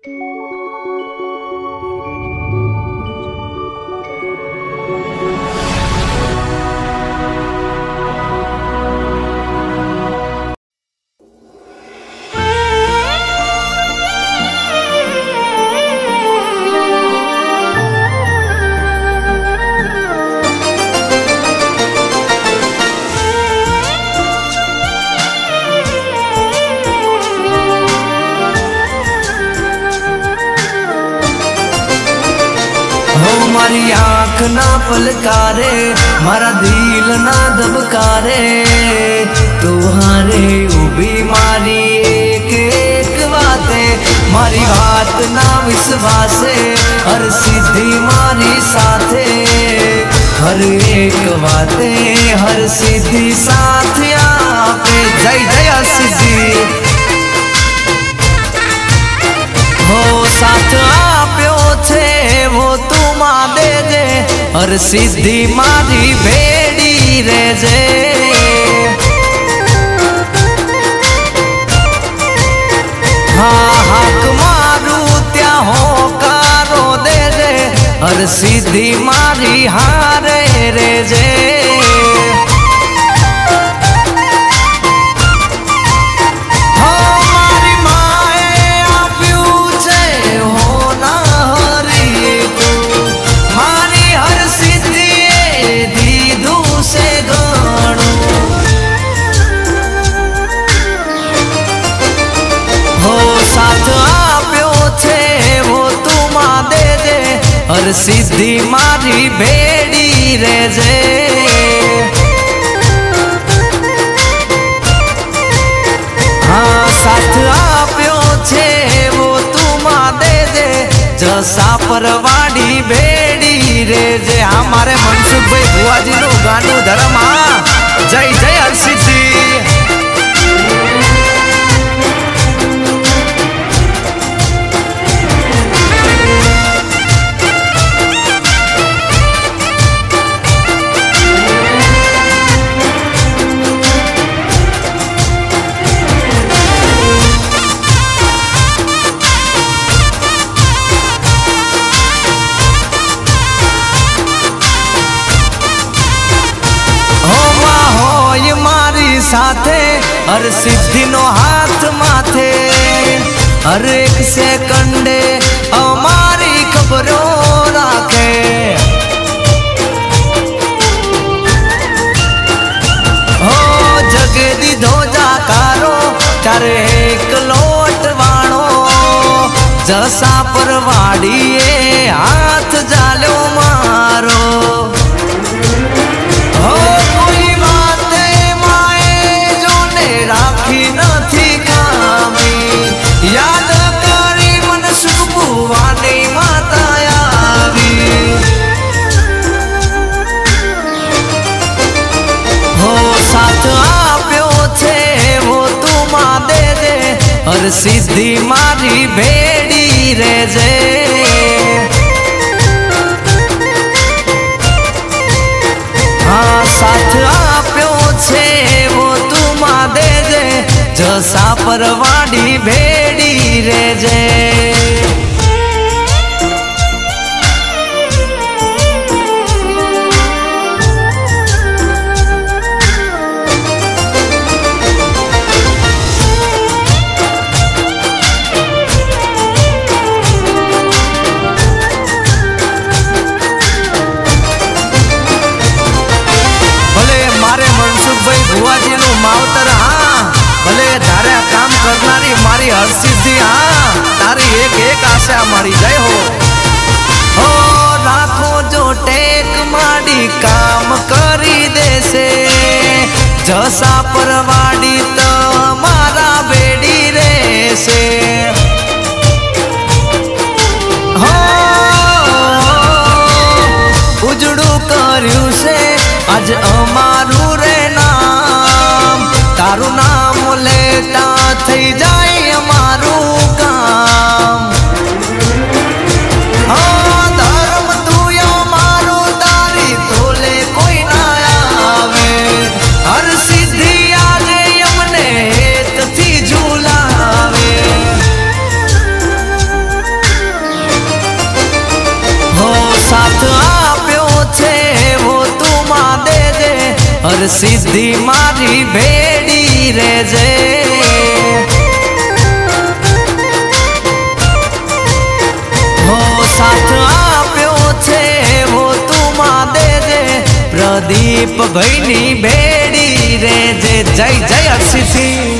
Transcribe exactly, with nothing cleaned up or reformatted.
मारी आँख ना पलकारे, मारा दिल ना दबकारे, तुम्हारे उबी मारी एक एक बातें, मारी बात ना विश्वासे, हर सीधी मारी साथे, हर एक बातें हर सीधी साथ आपे। जय जय सीधी हो साथ आप्यो छे वो तुमा दे दे, और सीधी मारी भेड़ी रे जे। हाँ हाक मारू त्या हो कारो दे दे, और सीधी मारी हारे रे जे। साथ आप्यो छे वो तुमा दे दे, और सीधी मारी भेड़ी रे जे। हाँ साथ आप्यो छे वो तुमा दे दे, जसा परवाड़ी भेड़ी रे जे। हमारे मनसुख भाई बुआजी नु गानु धर्म। जय जय हरसिद्धि। साथे हर सिद्धि नो हाथ माथे, हर एक सेकंडे हमारी खबरों राखे। हो जगे दी धोजा कारो चारे एक लोट वाणो, जसा परवाड़ीए हाथ जालो मारो। हो राखी नथी खामी, याद करी मन सुख बुवानी माता आवी। हो साथ आप्यो छे वो तुमा दे दे, और सीधी मारी भेड़ी रे जे। हाँ साथ आप्यो छे वो तुमा दे दे, जसा परवाड़ी भेड़ी रे जे। बुआजी नु मावतर। हाँ भले तारे काम करनारी मारी हरसिद्धि। हाँ तारी एक एक आशा मारी। जय हो। हो राखो जो टेक माड़ी काम करी देसे, जसा परवाड़ी तो मारा बेड़ी रेसे। हो उजड़ू कर्यु से आज अमारू रे नाम, तारू नाम लेता थई जाए अमारू काम। हाँ धर्म तू अमारू तारी तोले कोई ना आवे, हर सिद्धि आजे हर सिद्धि मारी भेड़ी रे जे हो साथ आप्यो छे वो तुमा दे जे प्रदीप भाई नी भेड़ी रे जे जय जय हर सिद्धि।